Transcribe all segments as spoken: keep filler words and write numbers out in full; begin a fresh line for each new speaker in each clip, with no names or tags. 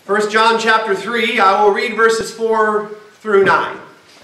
First John chapter three, I will read verses four through nine.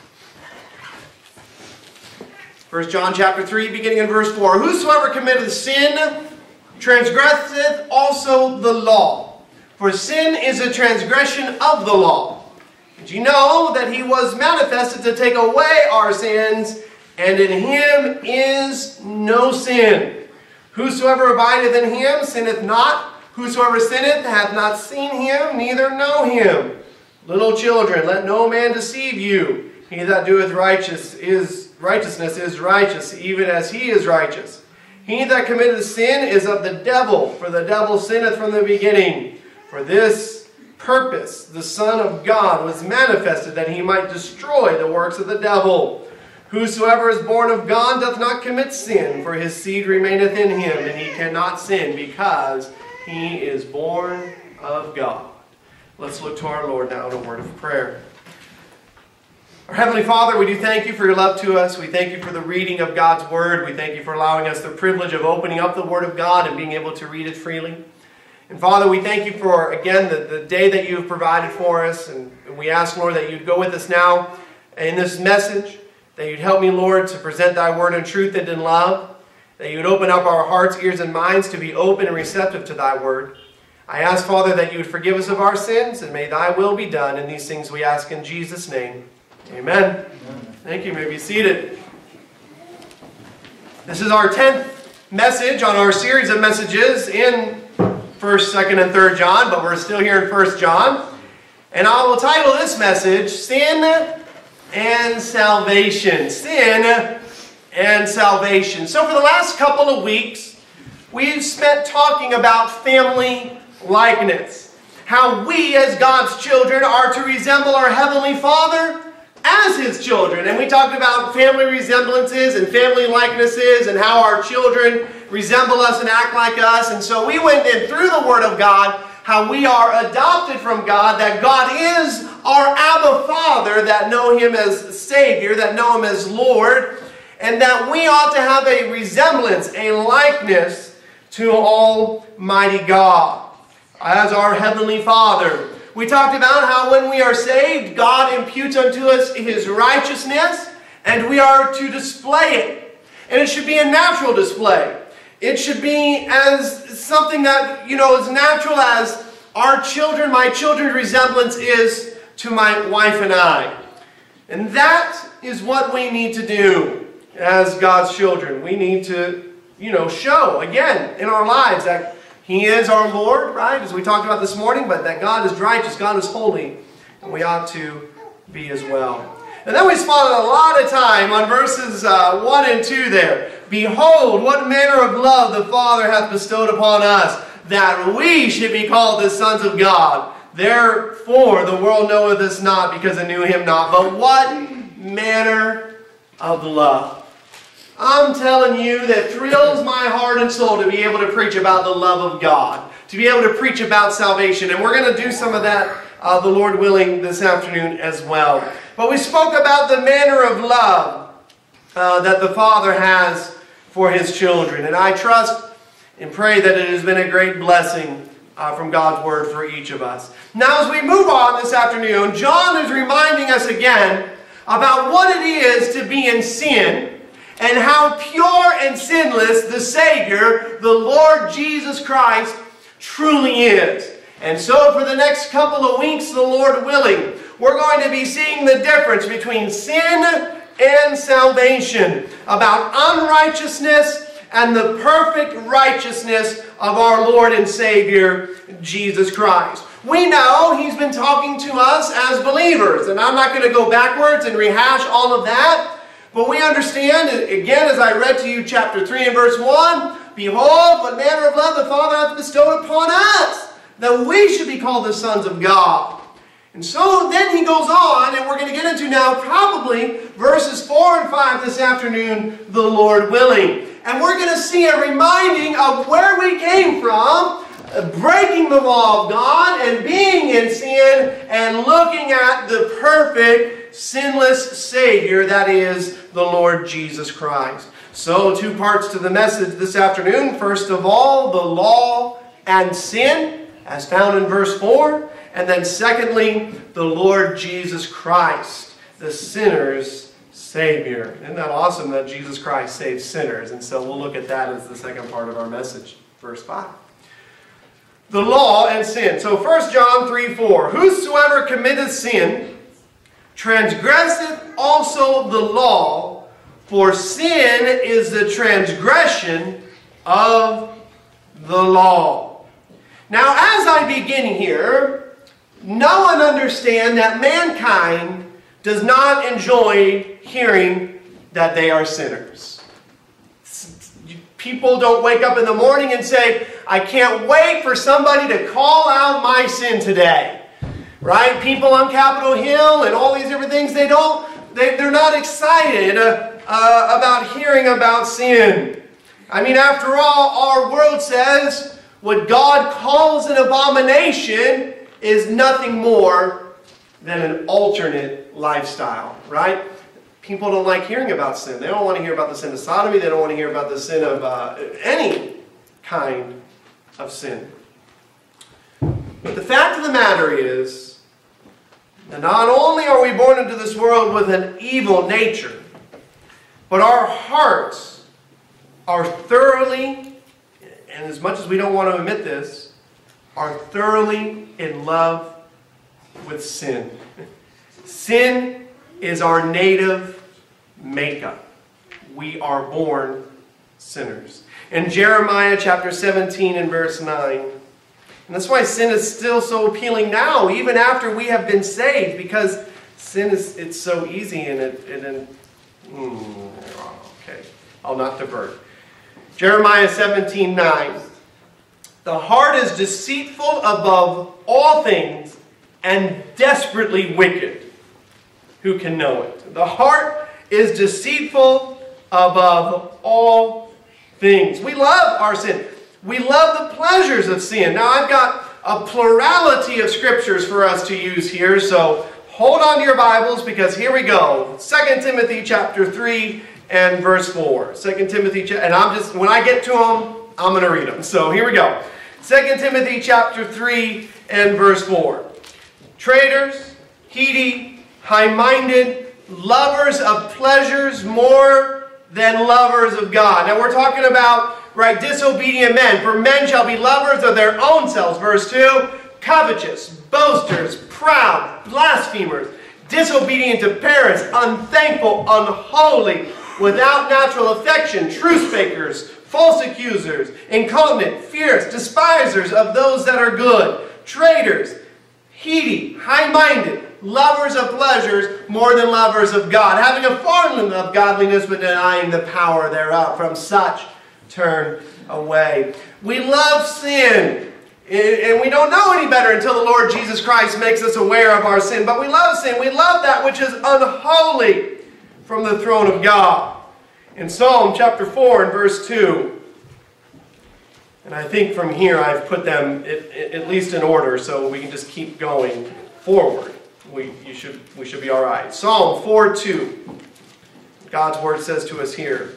First John chapter three, beginning in verse four. Whosoever committeth sin transgresseth also the law. For sin is a transgression of the law. And ye know that he was manifested to take away our sins, and in him is no sin. Whosoever abideth in him sinneth not. Whosoever sinneth hath not seen him, neither know him. Little children, let no man deceive you. He that doeth righteous is righteousness is righteous, even as he is righteous. He that committeth sin is of the devil, for the devil sinneth from the beginning. For this purpose the Son of God was manifested, that he might destroy the works of the devil. Whosoever is born of God doth not commit sin, for his seed remaineth in him, and he cannot sin, because he is born of God. Let's look to our Lord now in a word of prayer. Our Heavenly Father, we do thank you for your love to us. We thank you for the reading of God's Word. We thank you for allowing us the privilege of opening up the Word of God and being able to read it freely. And Father, we thank you for, again, the, the day that you have provided for us. And, and we ask, Lord, that you'd go with us now in this message, that you'd help me, Lord, to present thy Word in truth and in love, that you would open up our hearts, ears, and minds to be open and receptive to thy Word. I ask, Father, that you would forgive us of our sins, and may thy will be done. In these things we ask in Jesus' name. Amen. Amen. Thank you. You may be seated. This is our tenth message on our series of messages in first, second, and third John, but we're still here in First John. And I will title this message, Sin and Salvation. Sin and salvation. So for the last couple of weeks, we've spent talking about family likeness. How we as God's children are to resemble our Heavenly Father as His children. And we talked about family resemblances and family likenesses and how our children resemble us and act like us. And so we went in through the Word of God, how we are adopted from God, that God is our Abba Father, that know Him as Savior, that know Him as Lord, and that we ought to have a resemblance, a likeness to Almighty God as our Heavenly Father. We talked about how when we are saved, God imputes unto us His righteousness, and we are to display it. And it should be a natural display. It should be as something that, you know, as natural as our children, my children's resemblance is to my wife and I. And that is what we need to do as God's children. We need to, you know, show, again, in our lives that He is our Lord, right, as we talked about this morning, but that God is righteous, God is holy, and we ought to be as well. And then we spent a lot of time on verses uh, one and two there. Behold, what manner of love the Father hath bestowed upon us, that we should be called the sons of God. Therefore the world knoweth us not, because it knew Him not. But what manner of love? I'm telling you, that thrills my heart and soul to be able to preach about the love of God, to be able to preach about salvation. And we're going to do some of that, uh, the Lord willing, this afternoon as well. But we spoke about the manner of love uh, that the Father has for His children. And I trust and pray that it has been a great blessing uh, from God's Word for each of us. Now as we move on this afternoon, John is reminding us again about what it is to be in sin, and how pure and sinless the Savior, the Lord Jesus Christ, truly is. And so for the next couple of weeks, the Lord willing, we're going to be seeing the difference between sin and salvation, about unrighteousness and the perfect righteousness of our Lord and Savior, Jesus Christ. We know He's been talking to us as believers, and I'm not going to go backwards and rehash all of that. But we understand, again, as I read to you chapter three and verse one, behold, what manner of love the Father hath bestowed upon us, that we should be called the sons of God. And so then he goes on, and we're going to get into now probably verses four and five this afternoon, the Lord willing. And we're going to see a reminding of where we came from, breaking the law of God and being in sin, and looking at the perfect, sinless Savior that is the Lord Jesus Christ. So, two parts to the message this afternoon. First of all, the law and sin, as found in verse four. And then secondly, the Lord Jesus Christ, the sinner's Savior. Isn't that awesome that Jesus Christ saves sinners? And so we'll look at that as the second part of our message. Verse five. The law and sin. So First John three four. Whosoever committeth sin transgresseth also the law, for sin is the transgression of the law. Now, as I begin here, know and understand that mankind does not enjoy hearing that they are sinners. People don't wake up in the morning and say, I can't wait for somebody to call out my sin today. Right? People on Capitol Hill and all these different things, they don't, they, they're not excited uh, uh, about hearing about sin. I mean, after all, our world says what God calls an abomination is nothing more than an alternate lifestyle, right? People don't like hearing about sin. They don't want to hear about the sin of sodomy. They don't want to hear about the sin of uh, any kind of sin. But the fact of the matter is that not only are we born into this world with an evil nature, but our hearts are thoroughly, and as much as we don't want to admit this, are thoroughly in love with sin. Sin is our native makeup. We are born sinners. In Jeremiah chapter seventeen and verse nine, and that's why sin is still so appealing now, even after we have been saved, because sin is, it's so easy and it, and it mm, okay, I'll not divert. Jeremiah seventeen nine. The heart is deceitful above all things and desperately wicked. Who can know it? The heart is deceitful above all things. We love our sin. We love the pleasures of sin. Now, I've got a plurality of scriptures for us to use here, so hold on to your Bibles because here we go. Second Timothy chapter three and verse four. Second Timothy, and I'm just, when I get to them, I'm going to read them. So here we go. Second Timothy chapter three and verse four. Traitors, heedy, high-minded, lovers of pleasures more than lovers of God. Now we're talking about, right, disobedient men. For men shall be lovers of their own selves. Verse two. Covetous, boasters, proud, blasphemers, disobedient to parents, unthankful, unholy, without natural affection, truce-breakers, false accusers, incontinent, fierce, despisers of those that are good, traitors, heedy, high-minded, lovers of pleasures more than lovers of God, having a fondness of godliness but denying the power thereof. From such turn away. We love sin, and we don't know any better until the Lord Jesus Christ makes us aware of our sin. But we love sin. We love that which is unholy from the throne of God. In Psalm chapter four and verse two, and I think from here I've put them at, at least in order so we can just keep going forward. We, you should, we should be all right. Psalm four two. God's word says to us here.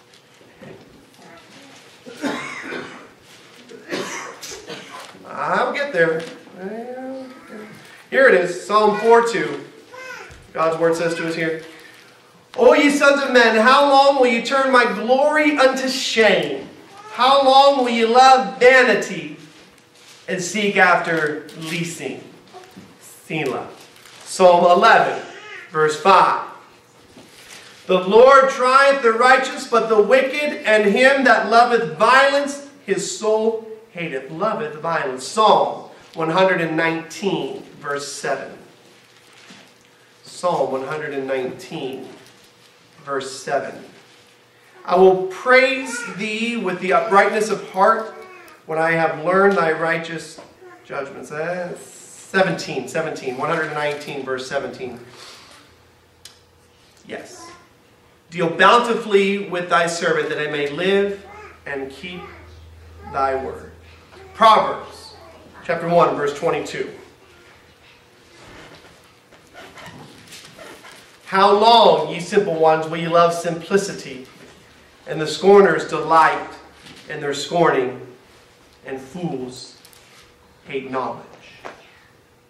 I'll get there. Here it is. Psalm four two. God's word says to us here. O ye sons of men, how long will you turn my glory unto shame? How long will you love vanity and seek after leasing? Selah. Psalm eleven, verse five. The Lord trieth the righteous, but the wicked and him that loveth violence, his soul hateth. Loveth violence. Psalm one nineteen, verse seven. Psalm one nineteen, verse seven. I will praise thee with the uprightness of heart when I have learned thy righteous judgments. Uh, seventeen, seventeen, one nineteen, verse seventeen. Yes. Deal bountifully with thy servant, that I may live and keep thy word. Proverbs chapter one, verse twenty-two. How long, ye simple ones, will ye love simplicity, and the scorners delight in their scorning, and fools hate knowledge?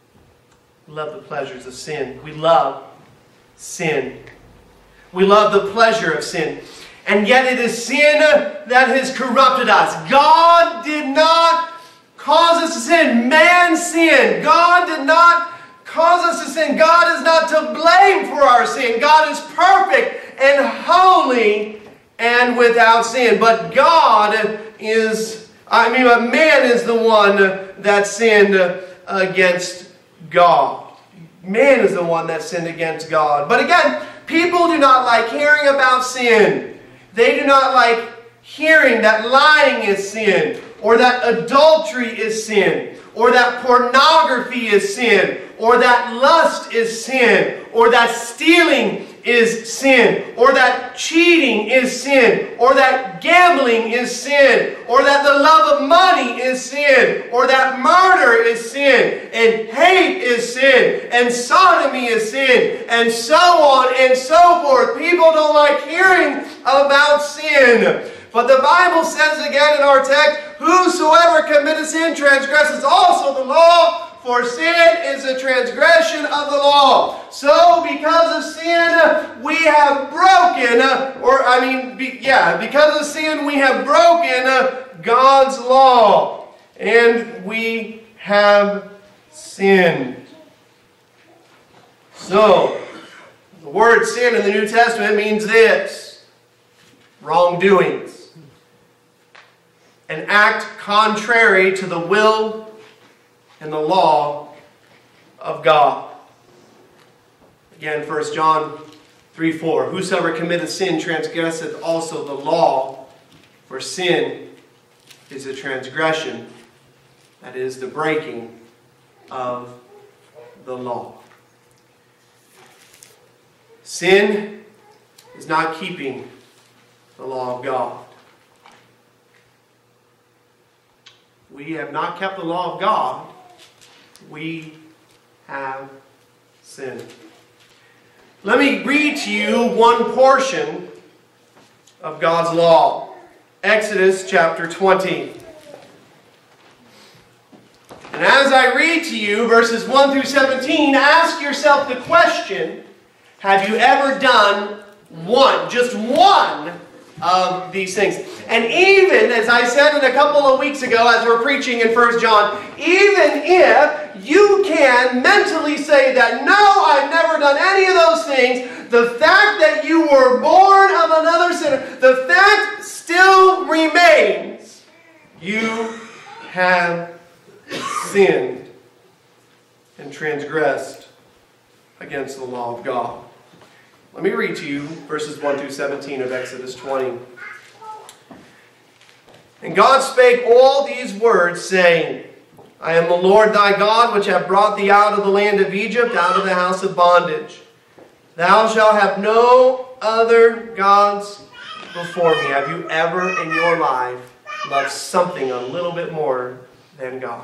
We love the pleasures of sin. We love sin. We love the pleasure of sin. And yet it is sin that has corrupted us. God did not cause us to sin. Man sinned. God did not cause us to sin. God is not to blame for our sin. God is perfect and holy and without sin. But God is, I mean, but man is the one that sinned against God. Man is the one that sinned against God. But again, people do not like hearing about sin. They do not like hearing that lying is sin, or that adultery is sin, or that pornography is sin, or that lust is sin, or that stealing is sin, or that cheating is sin, or that gambling is sin, or that the love of money is sin, or that murder is sin, and hate is sin, and sodomy is sin, and so on and so forth. People don't like hearing about sin. But the Bible says again in our text, whosoever committeth sin transgresses also the law, for sin is a transgression of the law. So because of sin, we have broken, or I mean, be, yeah, because of sin, we have broken God's law. And we have sinned. So, the word sin in the New Testament means this: wrongdoings. An act contrary to the will and the law of God. Again, First John three four. Whosoever committeth sin transgresseth also the law, for sin is a transgression, that is, the breaking of the law. Sin is not keeping the law of God. We have not kept the law of God. We have sinned. Let me read to you one portion of God's law. Exodus chapter twenty. And as I read to you verses one through seventeen, ask yourself the question, have you ever done one, just one of these things? And even, as I said in a couple of weeks ago as we're preaching in First John, even if you can mentally say that, no, I've never done any of those things, the fact that you were born of another sinner, the fact still remains. You have sinned and transgressed against the law of God. Let me read to you verses one through seventeen of Exodus twenty. And God spake all these words, saying, I am the Lord thy God, which have brought thee out of the land of Egypt, out of the house of bondage. Thou shalt have no other gods before me. Have you ever in your life loved something a little bit more than God?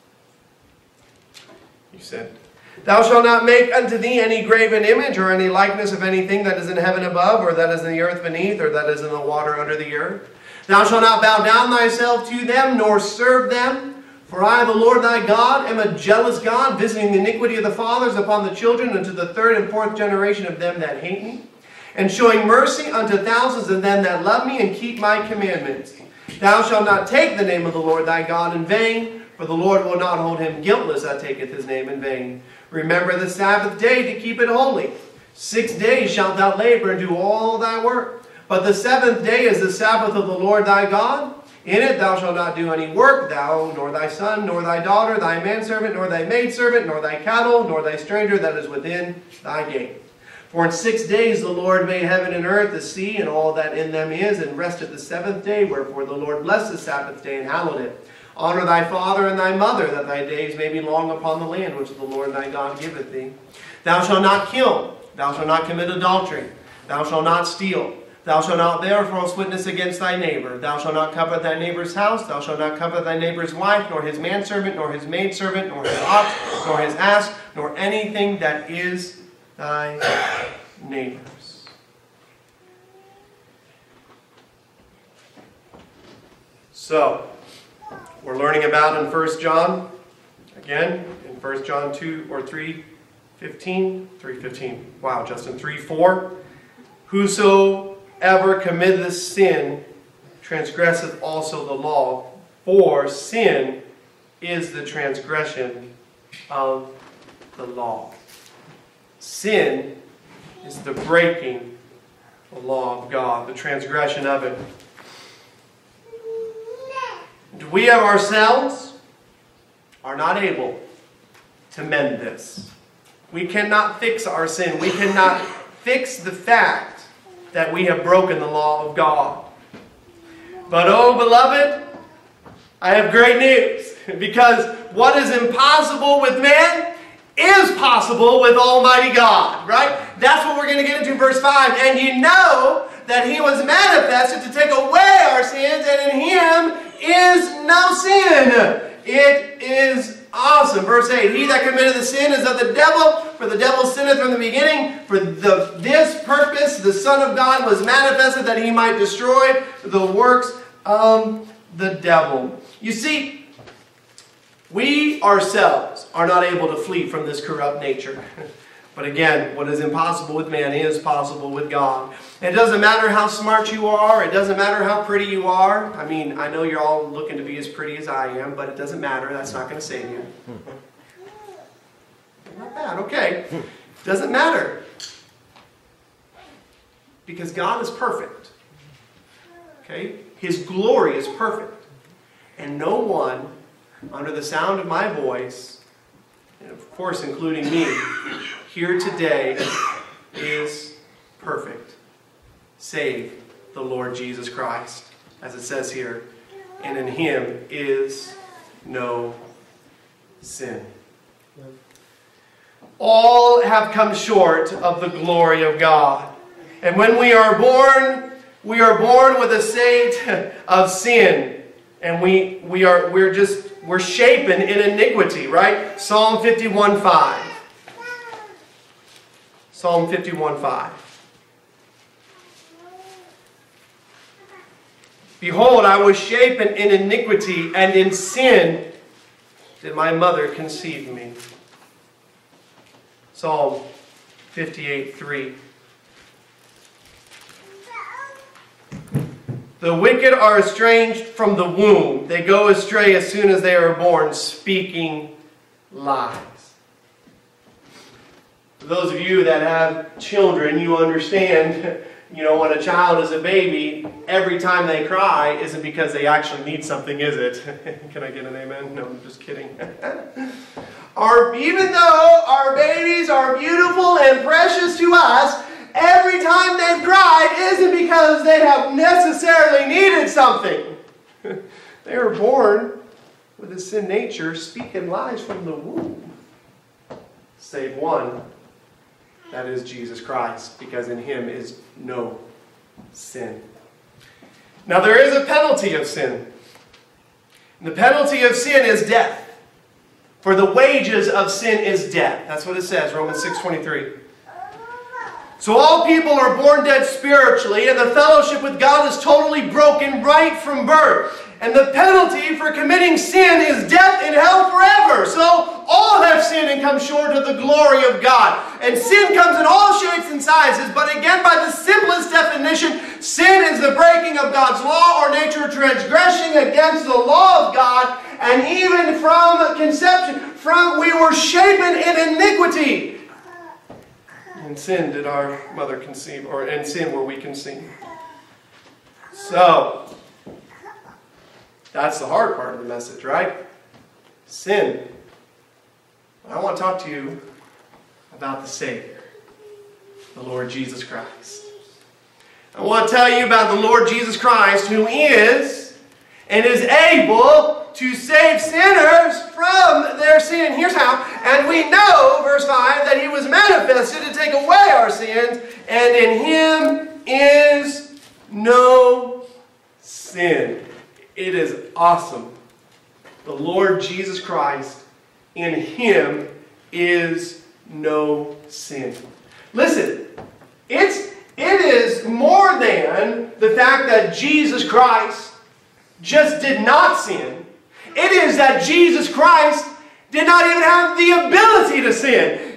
You said, Thou shalt not make unto thee any graven image or any likeness of anything that is in heaven above, or that is in the earth beneath, or that is in the water under the earth. Thou shalt not bow down thyself to them, nor serve them. For I, the Lord thy God, am a jealous God, visiting the iniquity of the fathers upon the children, unto the third and fourth generation of them that hate me, and showing mercy unto thousands of them that love me and keep my commandments. Thou shalt not take the name of the Lord thy God in vain, for the Lord will not hold him guiltless that taketh his name in vain. Remember the Sabbath day to keep it holy. Six days shalt thou labor and do all thy work. But the seventh day is the Sabbath of the Lord thy God. In it thou shalt not do any work, thou, nor thy son, nor thy daughter, thy manservant, nor thy maidservant, nor thy cattle, nor thy stranger that is within thy gate. For in six days the Lord made heaven and earth, the sea, and all that in them is, and rested the seventh day. Wherefore the Lord blessed the Sabbath day and hallowed it. Honor thy father and thy mother, that thy days may be long upon the land which the Lord thy God giveth thee. Thou shalt not kill. Thou shalt not commit adultery. Thou shalt not steal. Thou shalt not bear false witness against thy neighbor. Thou shalt not covet thy neighbor's house. Thou shalt not covet thy neighbor's wife, nor his manservant, nor his maidservant, nor his ox, nor his ass, nor anything that is thy neighbor's. So, we're learning about in First John, again, in First John two or three, fifteen, three fifteen. Wow, Justin, three four. Whosoever committeth sin transgresseth also the law, for sin is the transgression of the law. Sin is the breaking the law of God, the transgression of it. And we of ourselves are not able to mend this. We cannot fix our sin. We cannot fix the fact that we have broken the law of God. But oh, beloved, I have great news, because what is impossible with man is possible with Almighty God, right? That's what we're going to get into in verse five. And you know that He was manifested to take away our sins, and in Him is no sin. It is awesome. Verse eight, he that committed the sin is of the devil, for the devil sinneth from the beginning. For the, this purpose the Son of God was manifested, that He might destroy the works of the devil. You see, we ourselves are not able to flee from this corrupt nature. But again, what is impossible with man is possible with God. It doesn't matter how smart you are. It doesn't matter how pretty you are. I mean, I know you're all looking to be as pretty as I am, but it doesn't matter. That's not going to save you. Not bad. Okay. Doesn't matter. Because God is perfect. Okay? His glory is perfect. And no one, under the sound of my voice, and of course including me, here today is perfect, save the Lord Jesus Christ, as it says here, and in Him is no sin. All have come short of the glory of God. And when we are born, we are born with a state of sin. And we, we are, we're just, we're shapen in iniquity, right? Psalm fifty-one five. Psalm fifty-one five. Behold, I was shapen in iniquity, and in sin did my mother conceive me. Psalm fifty-eight three. The wicked are estranged from the womb. They go astray as soon as they are born, speaking lies. For those of you that have children, you understand, you know, when a child is a baby, every time they cry isn't because they actually need something, is it? Can I get an amen? No, I'm just kidding. Our, even though our babies are beautiful and precious to us, every time they've cried isn't because they have necessarily needed something. They were born with a sin nature, speaking lies from the womb. Save one, that is Jesus Christ, because in Him is no sin. Now there is a penalty of sin. And the penalty of sin is death. For the wages of sin is death. That's what it says, Romans six twenty-three. So all people are born dead spiritually, and the fellowship with God is totally broken right from birth. And the penalty for committing sin is death and hell forever. So all have sinned and come short of the glory of God. And sin comes in all shapes and sizes, but again, by the simplest definition, sin is the breaking of God's law or nature, transgressing against the law of God. And even from conception, from we were shapen in iniquity. In sin did our mother conceive, or in sin were we conceived. So, that's the hard part of the message, right? Sin. I want to talk to you about the Savior, the Lord Jesus Christ. I want to tell you about the Lord Jesus Christ, who is and is able to save sinners from their sin. Here's how. And we know, verse five, that He was manifested to take away our sins, and in Him is no sin. It is awesome. The Lord Jesus Christ, in Him is no sin. Listen, it's, it is more than the fact that Jesus Christ just did not sin. It is that Jesus Christ did not even have the ability to sin.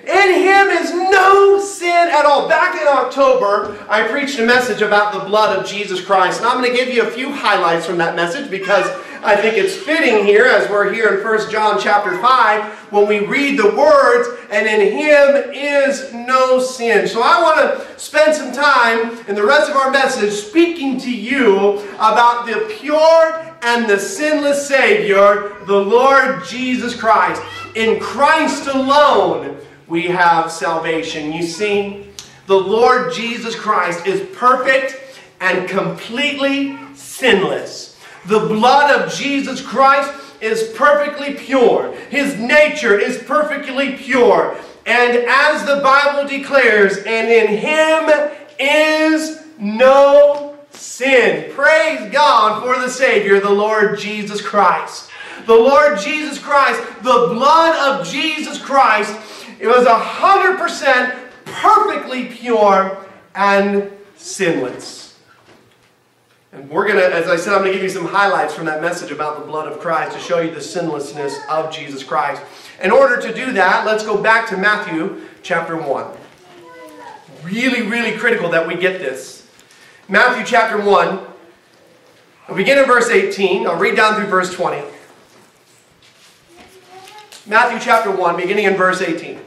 In Him is no sin at all. Back in October, I preached a message about the blood of Jesus Christ. And I'm going to give you a few highlights from that message because I think it's fitting here as we're here in First John chapter five when we read the words, and in Him is no sin. So I want to spend some time in the rest of our message speaking to you about the pure and the sinless Savior, the Lord Jesus Christ. In Christ alone, we have salvation. You see, the Lord Jesus Christ is perfect and completely sinless. The blood of Jesus Christ is perfectly pure. His nature is perfectly pure. And as the Bible declares, and in Him is no sin. Praise God for the Savior, the Lord Jesus Christ. The Lord Jesus Christ, the blood of Jesus Christ, it was one hundred percent perfectly pure and sinless. And we're going to, as I said, I'm going to give you some highlights from that message about the blood of Christ to show you the sinlessness of Jesus Christ. In order to do that, let's go back to Matthew chapter one. Really, really critical that we get this. Matthew chapter one, I'll begin in verse eighteen. I'll read down through verse twenty. Matthew chapter one, beginning in verse eighteen.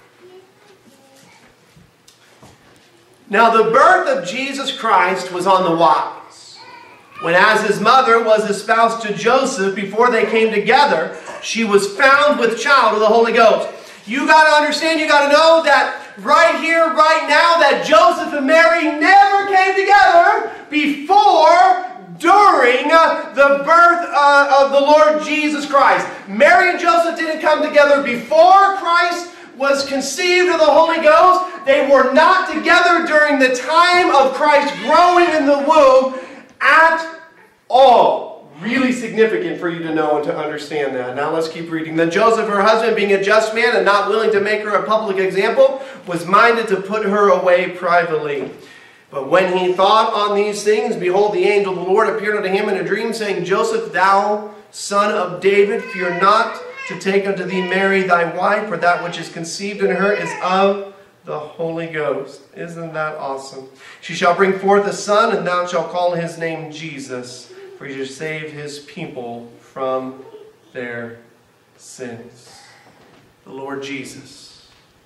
Now the birth of Jesus Christ was on the wise, when as His mother was espoused to Joseph, before they came together, she was found with child of the Holy Ghost. You got to understand, you got to know that right here, right now, that Joseph and Mary never came together before, during uh, the birth uh, of the Lord Jesus Christ. Mary and Joseph didn't come together before Christ was conceived of the Holy Ghost. They were not together during the time of Christ growing in the womb at all. Really significant for you to know and to understand that. Now let's keep reading. Then Joseph, her husband, being a just man and not willing to make her a public example, was minded to put her away privately. But when he thought on these things, behold, the angel of the Lord appeared unto him in a dream, saying, Joseph, thou son of David, fear not to take unto thee Mary thy wife, for that which is conceived in her is of the Holy Ghost. Isn't that awesome? She shall bring forth a son, and thou shalt call his name Jesus, for he shall save his people from their sins. The Lord Jesus.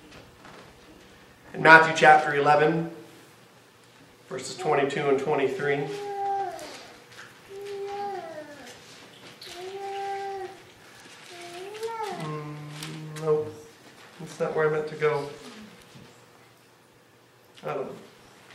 In Matthew chapter eleven, verses twenty-two and twenty-three. Mm, nope. That's not where I meant to go. I don't know.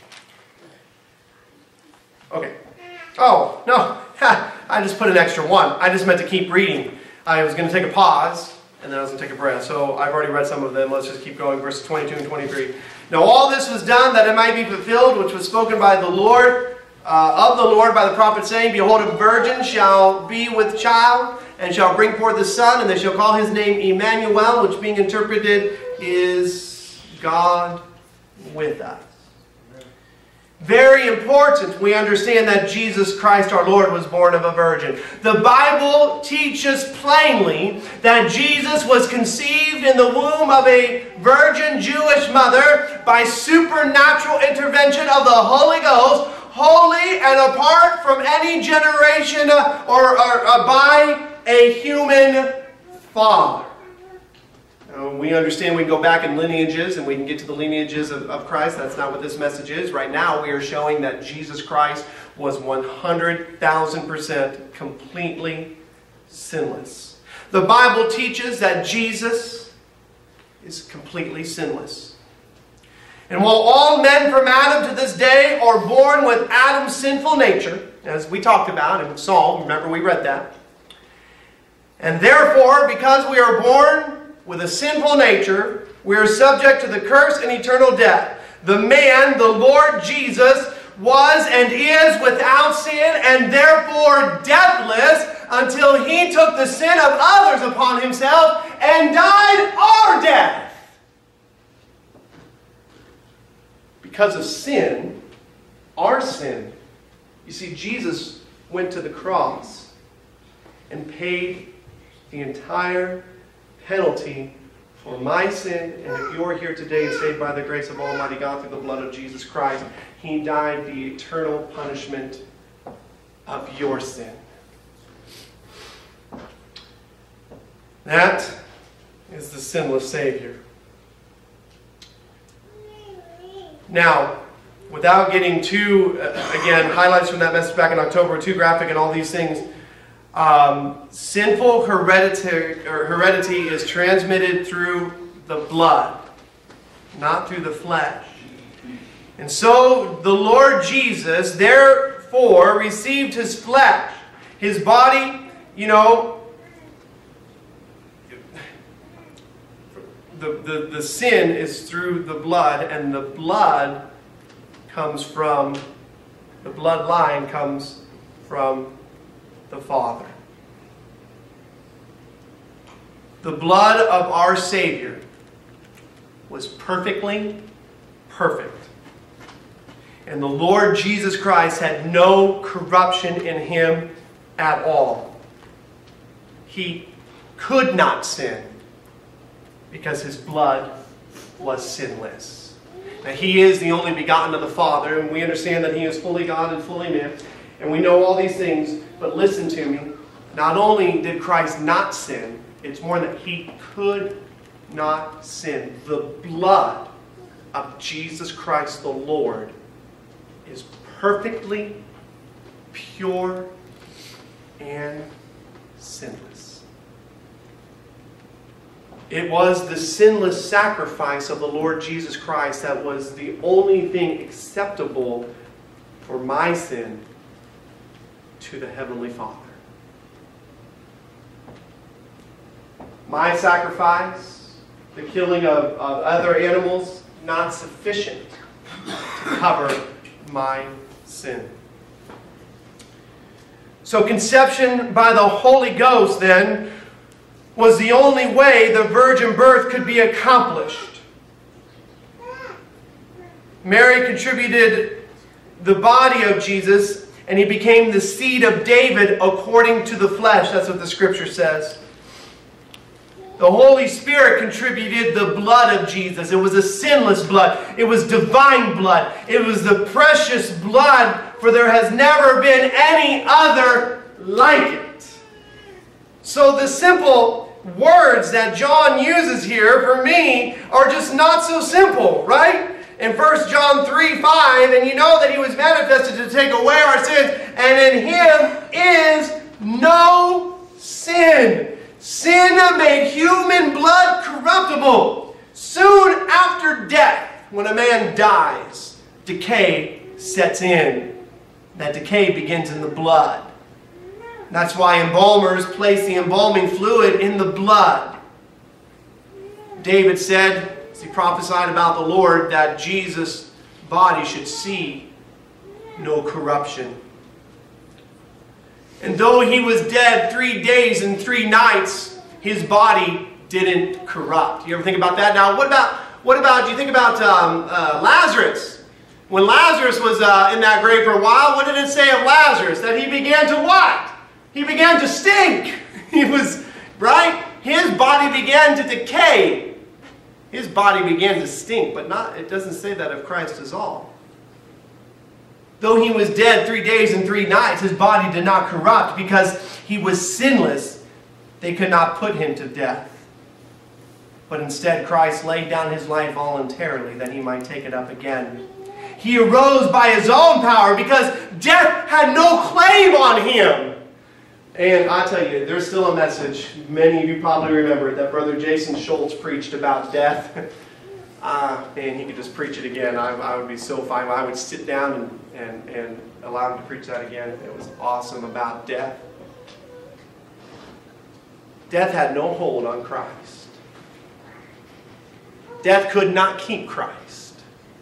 Okay. Oh, no. I just put an extra one. I just meant to keep reading. I was going to take a pause, and then I was going to take a breath. So I've already read some of them. Let's just keep going. Verses twenty-two and twenty-three. Now all this was done that it might be fulfilled, which was spoken by the Lord, uh, of the Lord by the prophet, saying, Behold, a virgin shall be with child, and shall bring forth a son, and they shall call his name Emmanuel, which being interpreted is God with us. Very important we understand that Jesus Christ our Lord was born of a virgin. The Bible teaches plainly that Jesus was conceived in the womb of a virgin Jewish mother by supernatural intervention of the Holy Ghost, holy and apart from any generation or, or, or by a human father. Uh, we understand we can go back in lineages and we can get to the lineages of, of Christ. That's not what this message is. Right now we are showing that Jesus Christ was one hundred thousand percent completely sinless. The Bible teaches that Jesus is completely sinless. And while all men from Adam to this day are born with Adam's sinful nature, as we talked about in Psalm, remember we read that, and therefore because we are born with a sinful nature, we are subject to the curse and eternal death. The man, the Lord Jesus, was and is without sin and therefore deathless until he took the sin of others upon himself and died our death. Because of sin, our sin, you see, Jesus went to the cross and paid the entire penalty for my sin. And if you're here today and saved by the grace of Almighty God through the blood of Jesus Christ, He died the eternal punishment of your sin. That is the sinless Savior. Now, without getting too, uh, again, highlights from that message back in October, too graphic and all these things, um, sinful heredity, or heredity is transmitted through the blood, not through the flesh. And so the Lord Jesus, therefore, received His flesh, His body, you know, The, the, the sin is through the blood, and the blood comes from, the bloodline comes from the Father. The blood of our Savior was perfectly perfect. And the Lord Jesus Christ had no corruption in Him at all. He could not sin, because His blood was sinless. Now, He is the only begotten of the Father, and we understand that He is fully God and fully man, and we know all these things, but listen to me. Not only did Christ not sin, it's more that He could not sin. The blood of Jesus Christ the Lord is perfectly pure and sinless. It was the sinless sacrifice of the Lord Jesus Christ that was the only thing acceptable for my sin to the Heavenly Father. My sacrifice, the killing of, of other animals, not sufficient to cover my sin. So conception by the Holy Ghost, then, was the only way the virgin birth could be accomplished. Mary contributed the body of Jesus, and He became the seed of David according to the flesh. That's what the Scripture says. The Holy Spirit contributed the blood of Jesus. It was a sinless blood. It was divine blood. It was the precious blood, for there has never been any other like it. So the simple words that John uses here for me are just not so simple, right? In First John three five, and you know that He was manifested to take away our sins, and in Him is no sin. Sin made human blood corruptible. Soon after death, when a man dies, decay sets in. That decay begins in the blood. That's why embalmers place the embalming fluid in the blood. David said, as he prophesied about the Lord, that Jesus' body should see no corruption. And though He was dead three days and three nights, His body didn't corrupt. You ever think about that? Now, what about, what about do you think about um, uh, Lazarus? When Lazarus was uh, in that grave for a while, what did it say of Lazarus? That he began to what? He began to stink. He was, right? His body began to decay. His body began to stink, but not, it doesn't say that of Christ as all. Though He was dead three days and three nights, His body did not corrupt because He was sinless. They could not put Him to death. But instead, Christ laid down His life voluntarily that He might take it up again. He arose by His own power because death had no claim on Him. And I tell you, there's still a message, many of you probably remember it, that Brother Jason Schultz preached about death. Ah, uh, man, he could just preach it again. I, I would be so fine. I would sit down and, and, and allow him to preach that again. It was awesome about death. Death had no hold on Christ. Death could not keep Christ.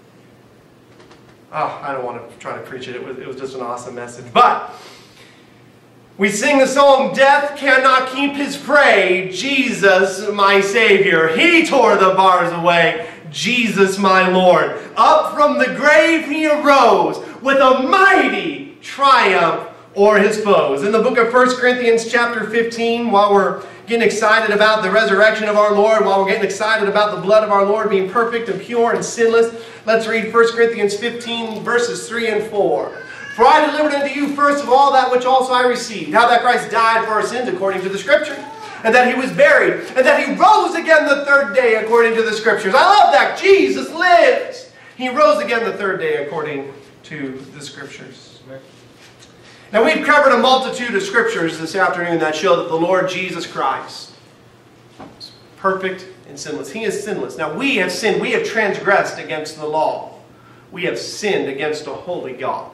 Oh, I don't want to try to preach it. It was, it was just an awesome message. But we sing the song, "Death cannot keep his prey, Jesus my Savior. He tore the bars away, Jesus my Lord. Up from the grave He arose with a mighty triumph o'er His foes." In the book of First Corinthians chapter fifteen, while we're getting excited about the resurrection of our Lord, while we're getting excited about the blood of our Lord being perfect and pure and sinless, let's read First Corinthians fifteen, verses three and four. For I delivered unto you first of all that which also I received, how that Christ died for our sins according to the Scriptures, and that He was buried, and that He rose again the third day according to the Scriptures. I love that. Jesus lives. He rose again the third day according to the Scriptures. Now, we've covered a multitude of Scriptures this afternoon that show that the Lord Jesus Christ is perfect and sinless. He is sinless. Now, we have sinned. We have transgressed against the law. We have sinned against a holy God.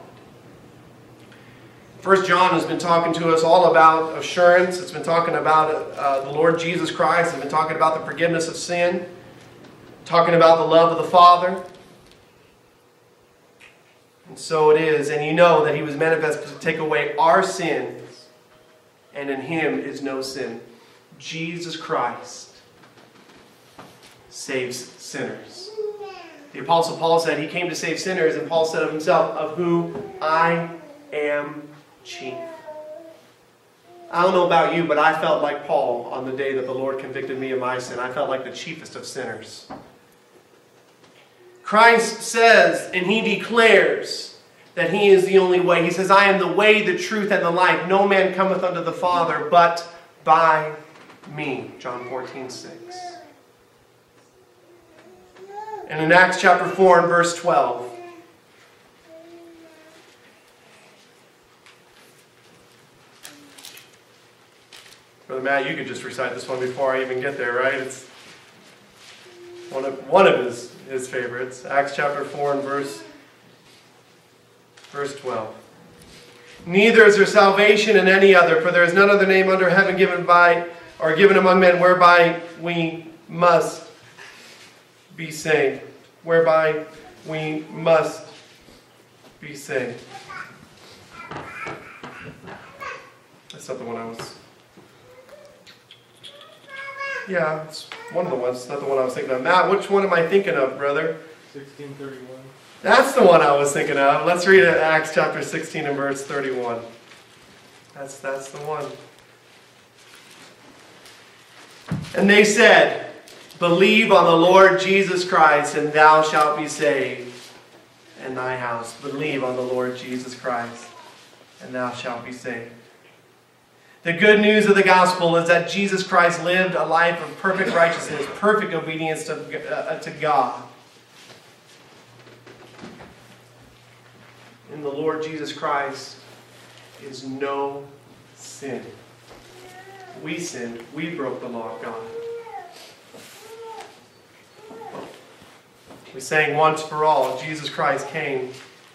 First John has been talking to us all about assurance. It's been talking about uh, the Lord Jesus Christ. It's been talking about the forgiveness of sin. Talking about the love of the Father. And so it is. And you know that He was manifested to take away our sins. And in Him is no sin. Jesus Christ saves sinners. The Apostle Paul said He came to save sinners. And Paul said of Himself, of whom I am chief. I don't know about you, but I felt like Paul on the day that the Lord convicted me of my sin. I felt like the chiefest of sinners. Christ says and He declares that He is the only way. He says, I am the way, the truth, and the life. No man cometh unto the Father but by me. John fourteen six. And in Acts chapter four and verse twelve, Brother Matt, you could just recite this one before I even get there, right? It's one of one of his, his favorites. Acts chapter four and verse, verse twelve. Neither is there salvation in any other, for there is none other name under heaven given by or given among men whereby we must be saved. Whereby we must be saved. That's not the one I was... Yeah, it's one of the ones, not the one I was thinking of. Matt, which one am I thinking of, brother?
sixteen thirty-one.
That's the one I was thinking of. Let's read it, Acts chapter sixteen and verse thirty-one. That's, that's the one. And they said, believe on the Lord Jesus Christ, and thou shalt be saved, and thy house. Believe on the Lord Jesus Christ, and thou shalt be saved. The good news of the gospel is that Jesus Christ lived a life of perfect righteousness, perfect obedience to, uh, to God. In the Lord Jesus Christ is no sin. We sinned. We broke the law of God. We sang once for all, Jesus Christ came.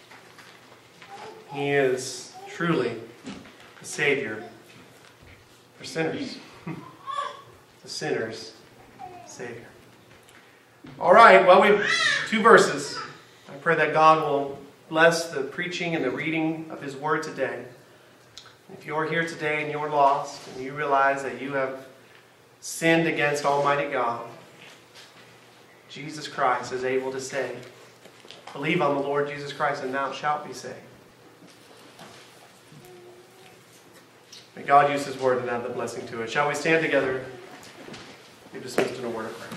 He is truly the Savior for sinners. The sinner's Savior. All right, well, we have two verses. I pray that God will bless the preaching and the reading of His Word today. If you're here today and you're lost and you realize that you have sinned against Almighty God, Jesus Christ is able to save. Believe on the Lord Jesus Christ and thou shalt be saved. May God use His Word and add the blessing to it. Shall we stand together? Be dismissed in a word of prayer.